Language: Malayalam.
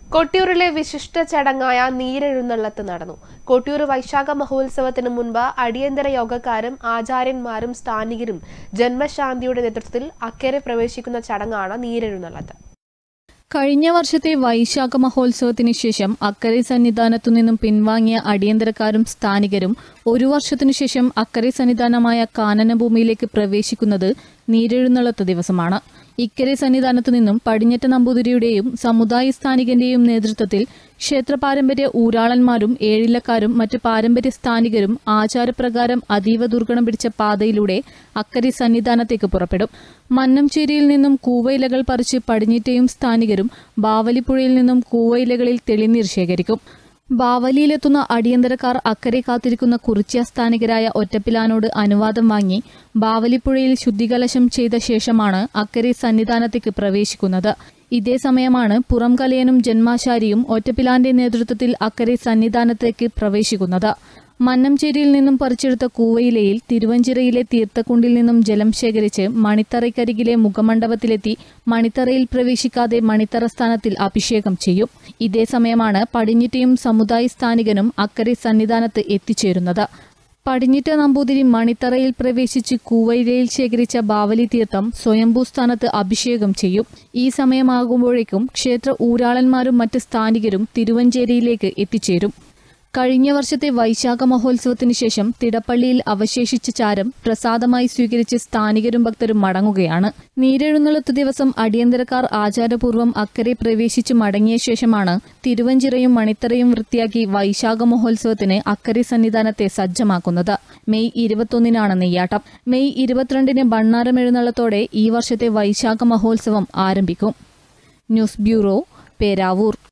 കൊട്ടിയൂരിലെ വിശിഷ്ട ചടങ്ങായ നീരെഴുന്നള്ളത്ത് നടന്നു. കൊട്ടിയൂർ വൈശാഖ മഹോത്സവത്തിന് മുൻപ് അടിയന്തര യോഗക്കാരും ആചാര്യന്മാരും സ്ഥാനികരും ജന്മശാന്തിയുടെ നേതൃത്വത്തിൽ അക്കരെ പ്രവേശിക്കുന്ന ചടങ്ങാണ് നീരെഴുന്നള്ളത്ത്. കഴിഞ്ഞ വർഷത്തെ വൈശാഖ മഹോത്സവത്തിന് ശേഷം അക്കരെ സന്നിധാനത്തു നിന്നും പിൻവാങ്ങിയ അടിയന്തരക്കാരും സ്ഥാനികരും ഒരു വർഷത്തിനു ശേഷം അക്കരെ സന്നിധാനമായ കാനനഭൂമിയിലേക്ക് പ്രവേശിക്കുന്നത് നീരെഴുന്നള്ളത്ത് ദിവസമാണ്. ഇക്കരെ സന്നിധാനത്തു നിന്നും പടിഞ്ഞറ്റ നമ്പൂതിരിയുടെയും സമുദായ സ്ഥാനികന്റെയും നേതൃത്വത്തിൽ ക്ഷേത്രപാരമ്പര്യ ഊരാളന്മാരും ഏഴിലക്കാരും മറ്റ് പാരമ്പര്യ സ്ഥാനികരും ആചാരപ്രകാരം അതീവ ദുർഗണം പിടിച്ച പാതയിലൂടെ അക്കരെ സന്നിധാനത്തേക്ക് പുറപ്പെടും. മന്നംചേരിയിൽ നിന്നും കൂവയിലകൾ പറിച്ച് പടിഞ്ഞിറ്റയും സ്ഥാനികരും ബാവലിപ്പുഴയിൽ നിന്നും കൂവയിലകളിൽ തെളിനീർ ശേഖരിക്കും. ബാവലിയിലെത്തുന്ന അടിയന്തരക്കാർ അക്കരെ കാത്തിരിക്കുന്ന കുറിച്യ സ്ഥാനികരായ ഒറ്റപ്പിലാനോട് അനുവാദം വാങ്ങി ബാവലിപ്പുഴയിൽ ശുദ്ധികലശം ചെയ്ത ശേഷമാണ് അക്കരെ സന്നിധാനത്തേക്ക് പ്രവേശിക്കുന്നത്. ഇതേ സമയമാണ് പുറംകലയനും ജന്മാശാരിയും ഒറ്റപ്പിലാന്റെ നേതൃത്വത്തിൽ അക്കരെ സന്നിധാനത്തേക്ക് പ്രവേശിക്കുന്നത്. മന്നംചേരിയിൽ നിന്നും പറിച്ചെടുത്ത കൂവയിലയിൽ തിരുവഞ്ചിറയിലെ തീർത്ഥക്കുണ്ടിൽ നിന്നും ജലം ശേഖരിച്ച് മണിത്തറയ്ക്കരികിലെ മുഖമണ്ഡപത്തിലെത്തി മണിത്തറയിൽ പ്രവേശിക്കാതെ മണിത്തറ സ്ഥാനത്തിൽ അഭിഷേകം ചെയ്യും. ഇതേ സമയമാണ് പടിഞ്ഞിറ്റയും സമുദായ സ്ഥാനികനും അക്കരെ സന്നിധാനത്ത് എത്തിച്ചേരുന്നത്. പടിഞ്ഞിറ്റ നമ്പൂതിരി മണിത്തറയിൽ പ്രവേശിച്ച് കൂവയിലയിൽ ശേഖരിച്ച ബാവലി തീർത്ഥം സ്വയംഭൂ സ്ഥാനത്ത് അഭിഷേകം ചെയ്യും. ഈ സമയമാകുമ്പോഴേക്കും ക്ഷേത്ര ഊരാളന്മാരും മറ്റ് സ്ഥാനികരും തിരുവഞ്ചേരിയിലേക്ക് എത്തിച്ചേരും. കഴിഞ്ഞ വർഷത്തെ വൈശാഖ മഹോത്സവത്തിന് ശേഷം തിടപ്പള്ളിയിൽ അവശേഷിച്ച ചാരം പ്രസാദമായി സ്വീകരിച്ച് സ്ഥാനികരും ഭക്തരും മടങ്ങുകയാണ്. നീരെഴുന്നള്ളത്ത് ദിവസം അടിയന്തരക്കാർ ആചാരപൂർവ്വം അക്കരെ പ്രവേശിച്ച് മടങ്ങിയ ശേഷമാണ് തിരുവഞ്ചിറയും മണിത്തറയും വൃത്തിയാക്കി വൈശാഖ മഹോത്സവത്തിന് അക്കരെ സന്നിധാനത്തെ സജ്ജമാക്കുന്നത്. മെയ് 21-നാണ് നെയ്യാട്ടം. മെയ് 22-ന് ബണ്ണാരം എഴുന്നള്ളത്തോടെ ഈ വർഷത്തെ വൈശാഖ മഹോത്സവം ആരംഭിക്കും. News bureau, Peravoor.